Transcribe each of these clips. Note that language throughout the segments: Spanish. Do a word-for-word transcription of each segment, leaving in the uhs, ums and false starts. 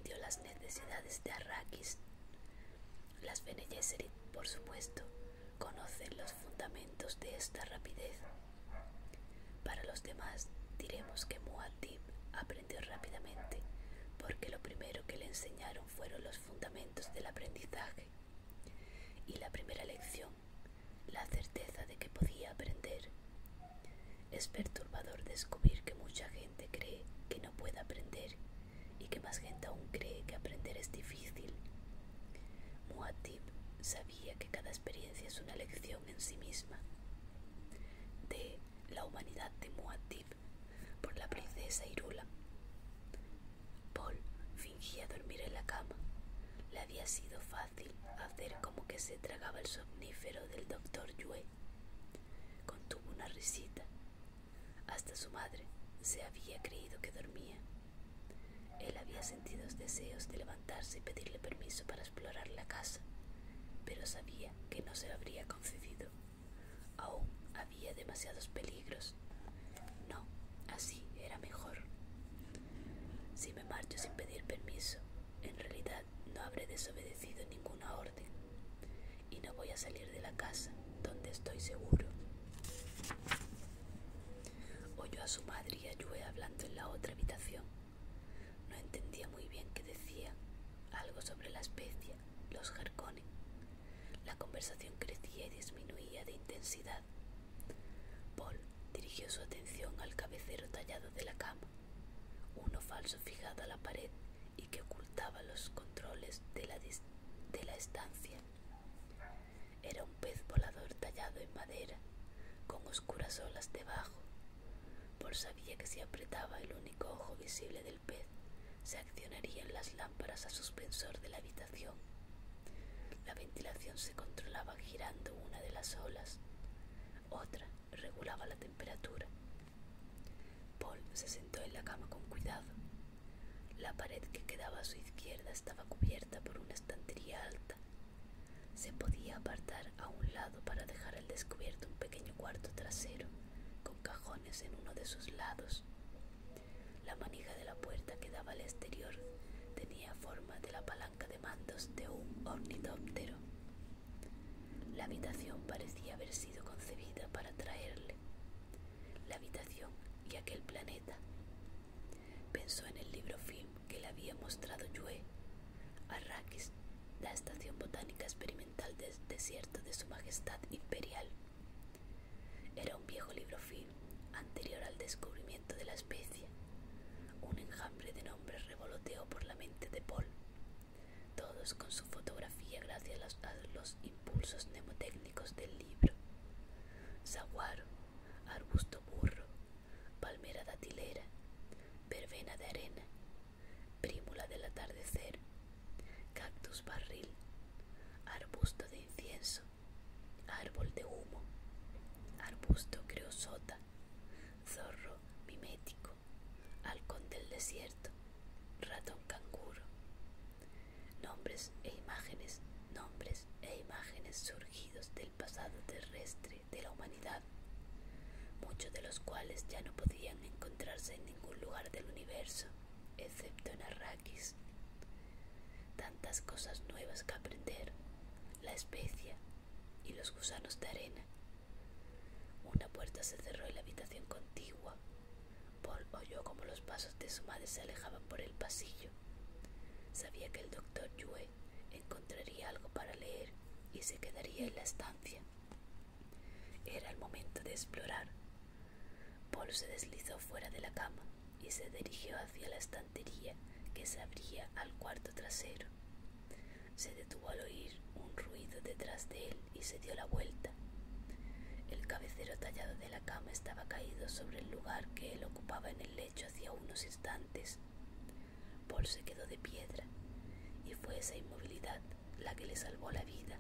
atendió las necesidades de Arrakis. Las Bene Gesserit, por supuesto, conocen los fundamentos de esta rapidez. Para los demás, diremos que Muad'Dib aprendió rápidamente, porque lo primero que le enseñaron fueron los fundamentos del aprendizaje. Y la primera lección, la certeza de que podía aprender. Es perturbador descubrir que mucha gente cree que no puede aprender y que más gente aún cree que aprender es difícil. Muad'Dib sabía que cada experiencia es una lección en sí misma. De La humanidad de Muad'Dib, por la princesa Irulan. Paul fingía dormir en la cama. Le había sido fácil hacer como que se tragaba el somnífero del doctor Yue. Contuvo una risita. Hasta su madre se había creído que dormía. Él había sentido deseos de levantarse y pedirle permiso para explorar la casa, pero sabía que no se lo habría concedido. Aún había demasiados peligros. No, así era mejor. Si me marcho sin pedir permiso, en realidad no habré desobedecido ninguna orden, y no voy a salir de la casa donde estoy seguro. Oyó a su madre y a Yue hablando en la otra habitación. No entendía muy bien qué decían, algo sobre la especia, los Harkonnen. La conversación crecía y disminuía de intensidad. Paul dirigió su atención al cabecero tallado de la cama, uno falso fijado a la pared y que ocultaba los controles de la, de la estancia. Era un pez volador tallado en madera, con oscuras olas debajo. Paul sabía que si apretaba el único ojo visible del pez, se accionarían las lámparas a suspensor de la habitación. La ventilación se controlaba girando una de las olas. Otra regulaba la temperatura. Paul se sentó en la cama con cuidado. La pared que quedaba a su izquierda estaba cubierta por una estantería alta. Se podía apartar a un lado para dejar al descubierto un pequeño cuarto trasero, con cajones en uno de sus lados. La manija de la puerta que daba al exterior tenía forma de la palanca de mandos de un ornitóptero. La habitación parecía haber sido concebida para atraerle. La habitación y aquel planeta. Pensó en el libro film que le había mostrado Yue. Arrakis, la estación botánica experimental del desierto de su majestad imperial. Era un viejo libro film anterior al descubrimiento de la especie. Un enjambre de nombres revoloteó por la mente de Paul, todos con su fotografía gracias a los, a los impulsos mnemotécnicos del libro. Saguaro, arbusto burro, palmera datilera, verbena de arena, prímula del atardecer, cactus barril, arbusto de incienso, árbol de humo, arbusto creosota, zorro mimético, halcón del desierto, ratón canguro. Nombres e imágenes, nombres e imágenes surgidos del pasado terrestre de la humanidad, muchos de los cuales ya no podían encontrarse en ningún lugar del universo, excepto en Arrakis. Tantas cosas nuevas que aprender, la especia y los gusanos de arena. Una puerta se cerró en la habitación contigua. Paul oyó como los pasos de su madre se alejaban por el pasillo. Sabía que el doctor Yue encontraría algo para leer y se quedaría en la estancia. Era el momento de explorar. Paul se deslizó fuera de la cama y se dirigió hacia la estantería que se abría al cuarto trasero. Se detuvo al oír un ruido detrás de él y se dio la vuelta. El cabecero tallado de la cama estaba caído sobre el lugar que él ocupaba en el lecho hacía unos instantes. Paul se quedó de piedra, y fue esa inmovilidad la que le salvó la vida.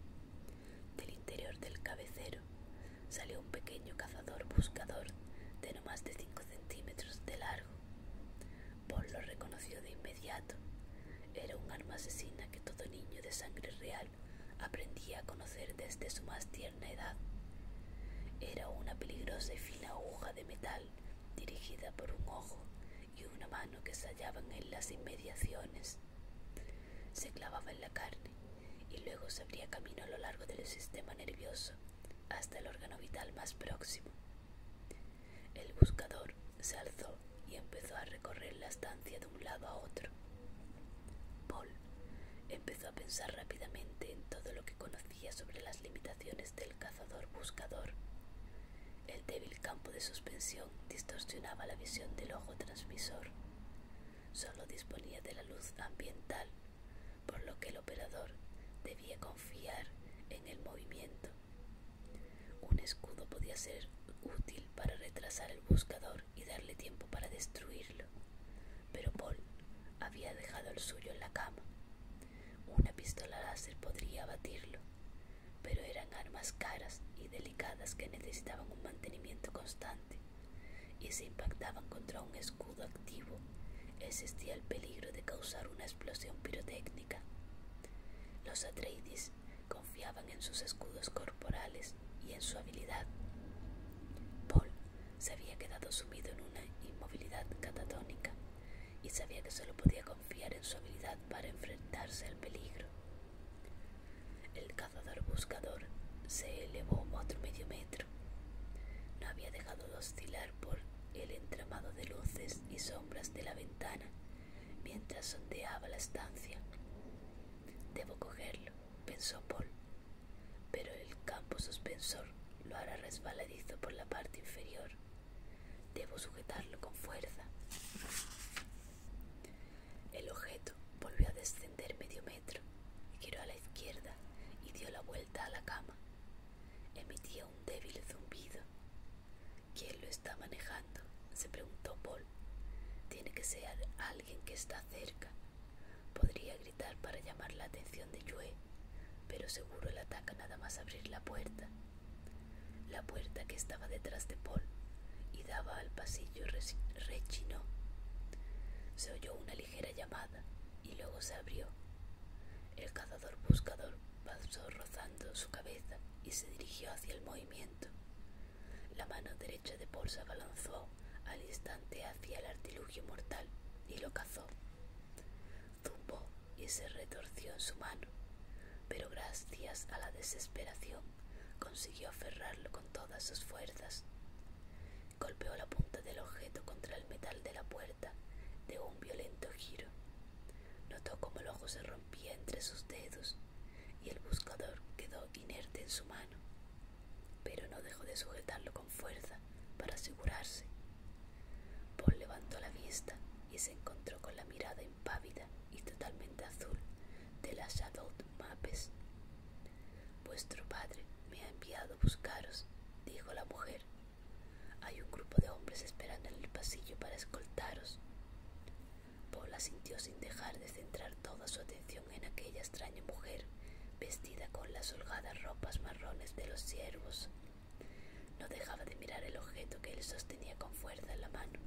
Del interior del cabecero salió un pequeño cazador buscador de no más de cinco centímetros de largo. Paul lo reconoció de inmediato. Era un arma asesina que todo niño de sangre real aprendía a conocer desde su más tierna edad. Era una peligrosa y fina aguja de metal dirigida por un ojo y una mano que se hallaban en las inmediaciones. Se clavaba en la carne y luego se abría camino a lo largo del sistema nervioso hasta el órgano vital más próximo. El buscador se alzó y empezó a recorrer la estancia de un lado a otro. Paul empezó a pensar rápidamente en todo lo que conocía sobre las limitaciones del cazador-buscador. El débil campo de suspensión distorsionaba la visión del ojo transmisor. Solo disponía de la luz ambiental, por lo que el operador debía confiar en el movimiento. Un escudo podía ser útil para retrasar el buscador y darle tiempo para destruirlo, pero Paul había dejado el suyo en la cama. Una pistola láser podría abatirlo, pero eran armas caras y delicadas que necesitaban un mantenimiento constante, y si impactaban contra un escudo activo, existía el peligro de causar una explosión pirotécnica. Los Atreides confiaban en sus escudos corporales y en su habilidad. Paul se había quedado sumido en una inmovilidad catatónica y sabía que solo podía confiar en su habilidad para enfrentarse al peligro. El cazador-buscador se elevó otro medio metro. No había dejado de oscilar por el entramado de luces y sombras de la ventana mientras sondeaba la estancia. Debo cogerlo, pensó Paul, pero el campo suspensor lo hará resbaladizo por la parte inferior. Debo sujetarlo con fuerza. El objeto volvió a descender medio metro, giró a la izquierda y dio la vuelta a la cama. Emitía un débil zumbido. ¿Quién lo está manejando?, se preguntó Paul. Tiene que ser alguien que está cerca. Podría gritar para llamar la atención de Yue, pero seguro le ataca nada más abrir la puerta. La puerta, que estaba detrás de Paul y daba al pasillo, rechinó. Se oyó una ligera llamada y luego se abrió. El cazador-buscador pasó rozando su cabeza y se dirigió hacia el movimiento. La mano derecha de Paul se abalanzó al instante hacia el artilugio mortal y lo cazó. Zumbó y se retorció en su mano, pero gracias a la desesperación consiguió aferrarlo con todas sus fuerzas. Golpeó la punta del objeto contra el metal de la puerta de un violento giro. Notó cómo el ojo se rompía entre sus dedos y el buscador quedó inerte en su mano, pero no dejó de sujetarlo con fuerza para asegurarse. Paul levantó la vista y se encontró con la mirada impávida y totalmente azul de la Shadow Mapes. Vuestro padre me ha enviado a buscaros, dijo la mujer. Hay un grupo de hombres esperando en el pasillo para escoltaros. Paul asintió sin dejar de centrar toda su atención en aquella extraña mujer vestida con las holgadas ropas marrones de los siervos. No dejaba de mirar el objeto que él sostenía con fuerza en la mano.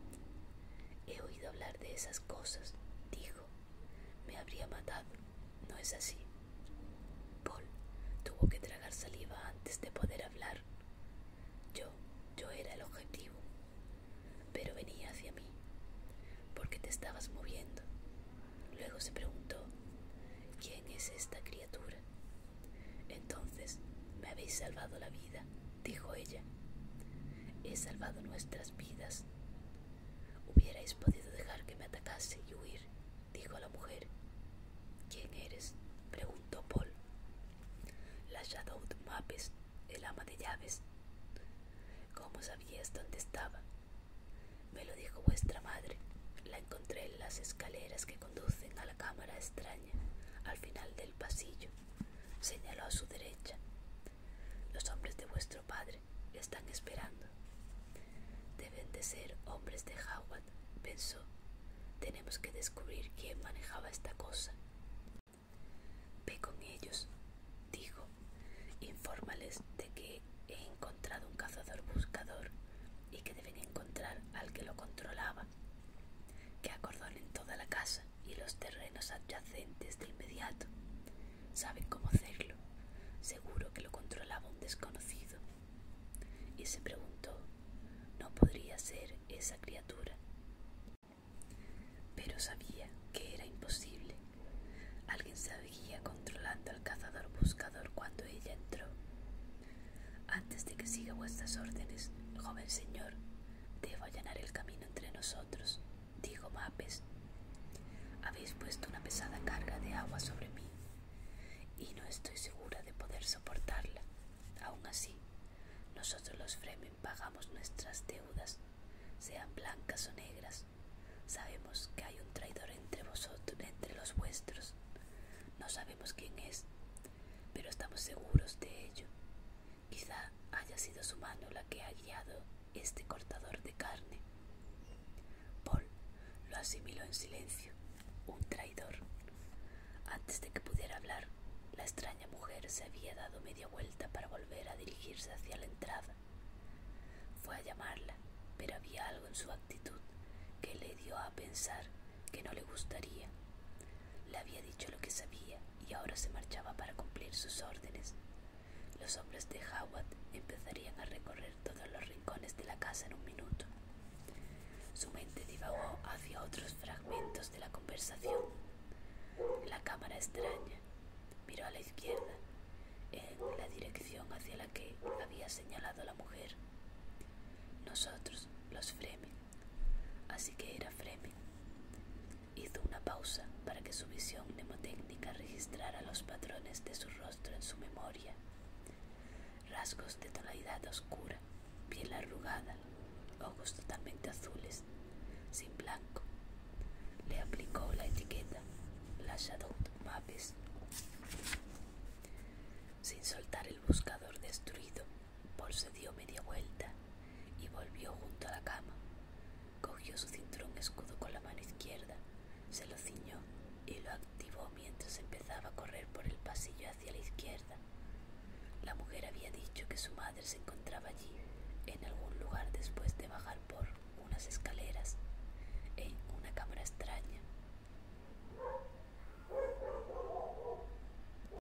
He oído hablar de esas cosas, dijo. Me habría matado, ¿no es así? Paul tuvo que tragar saliva antes de poder hablar. Yo, yo era el objetivo, pero venía hacia mí. ¿Por qué te estabas moviendo? Luego se preguntó, ¿quién es esta criatura? Entonces, me habéis salvado la vida, dijo ella. He salvado nuestras vidas. Hubierais podido dejar que me atacase y huir, dijo la mujer. ¿Quién eres?, preguntó Paul. La Shadow Mapes, el ama de llaves. ¿Cómo sabías dónde estaba? Me lo dijo vuestra madre. La encontré en las escaleras que conducen a la cámara extraña, al final del pasillo. Señaló a su derecha. Los hombres de vuestro padre están esperando. Deben de ser hombres de Howard, pensó. Tenemos que descubrir quién manejaba esta cosa. Ve con ellos, dijo. Infórmales de que he encontrado un cazador-buscador y que deben encontrar al que lo controlaba. Que acordonen toda la casa y los terrenos adyacentes de inmediato. Saben cómo hacerlo. Seguro que lo controlaba un desconocido. Y se preguntó, ¿no podría ser esa criatura? el señor, debo allanar el camino entre nosotros. Digo, Mapes, habéis puesto una pesada carga de agua sobre mí y no estoy segura de poder soportarla. Aún así, nosotros los Fremen pagamos nuestras deudas, sean blancas o negras. Sabemos que hay un traidor entre vosotros, entre los vuestros. No sabemos quién es, pero estamos seguros de ello. Quizá haya sido su mano la que ha guiado este cortador de carne. Paul lo asimiló en silencio. Un traidor. Antes de que pudiera hablar, la extraña mujer se había dado media vuelta para volver a dirigirse hacia la entrada. Fue a llamarla, pero había algo en su actitud que le dio a pensar que no le gustaría. Le había dicho lo que sabía y ahora se marchaba para cumplir sus órdenes. Los hombres de Hawat empezarían a recorrer todos los rincones de la casa en un minuto. Su mente divagó hacia otros fragmentos de la conversación. La cámara extraña. Miró a la izquierda, en la dirección hacia la que había señalado la mujer. Nosotros, los Fremen. Así que era Fremen. Hizo una pausa para que su visión mnemotécnica registrara los patrones de su rostro en su memoria. Rasgos de tonalidad oscura, piel arrugada, ojos totalmente azules, sin blanco. Le aplicó la etiqueta, la Shadow Mapes. Sin soltar el buscador destruido, Paul se dio media vuelta y volvió junto a la cama. Cogió su cinturón escudo con la mano izquierda, se lo ciñó y lo activó mientras empezaba a correr por el pasillo hacia la izquierda. La mujer había dicho que su madre se encontraba allí, en algún lugar después de bajar por unas escaleras.